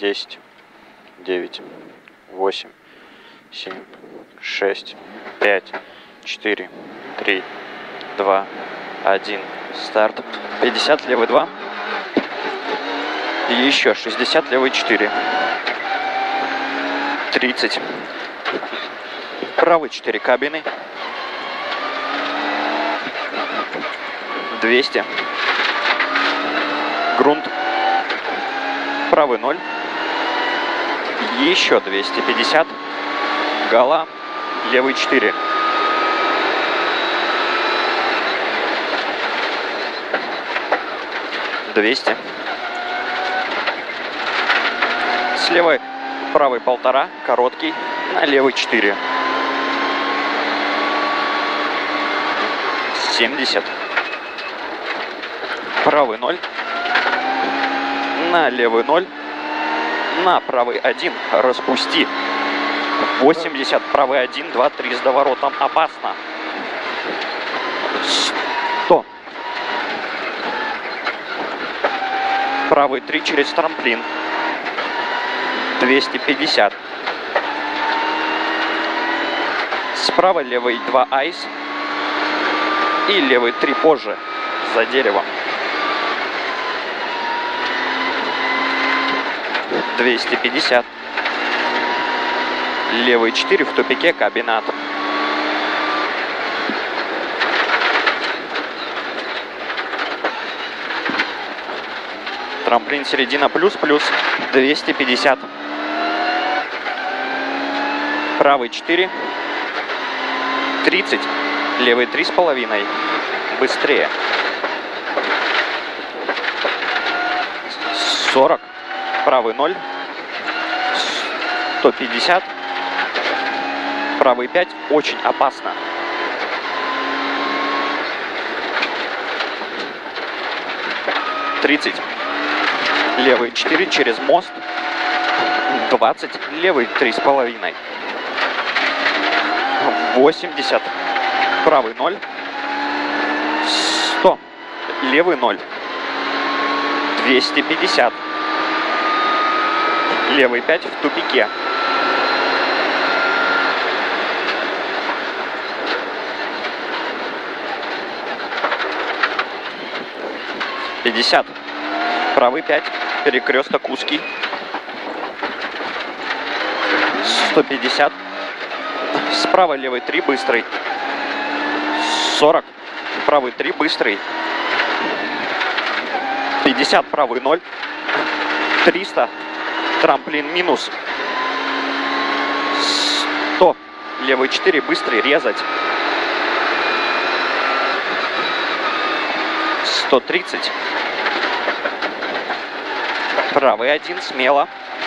10, 9, 8, 7, 6, 5, 4, 3, 2, 1. Старт. 50, левый 2. И еще 60, левый 4. 30. Правый 4 кабины. 200. Грунт. Правый 0. Еще 250. Гала. Левый 4. $200. Слева правый 1,5, короткий, на левый 4. 70. Правый 0. На левый 0. На правый 1. Распусти. 80. Правый 1, 2, 3 с доворотом. Опасно. 100. Правый 3 через трамплин. 250. Справа левый 2 айс. И левый 3 позже, за деревом. 250. Левый 4 в тупике, кабинат. Трамплин середина плюс-плюс. 250. Правый 4. 30. Левый 3,5. Быстрее. 40. Правый 0. 150. Правый 5. Очень опасно. 30. Левый 4 через мост. 20. Левый 3,5. 80. Правый 0. 100. Левый 0. 250. Левый 5 в тупике. 50. Правый 5. Перекресток узкий. 150. Справа левый 3 быстрый. 40. Правый 3 быстрый. 50. Правый 0. 300. Трамплин минус. 100. Левый 4 быстрый, резать. 130. Правый 1 смело.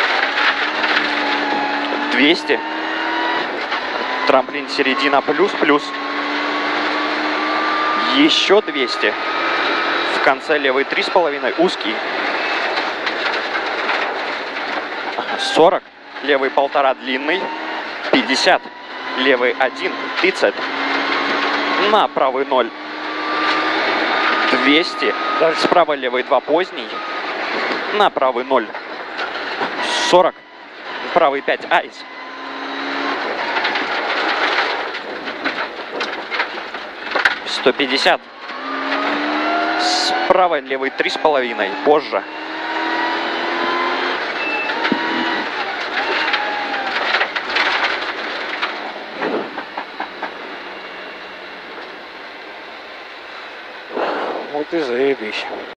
200. Трамплин середина плюс-плюс. Еще 200. В конце левый 3,5 узкий. 40. Левый 1,5 длинный. 50. Левый 1 30. На правый 0. 200. Справа левый 2 поздний. На правый 0. 40. Правый 5 айс. 150. Справа левый 3,5. Позже. Вот и заебись.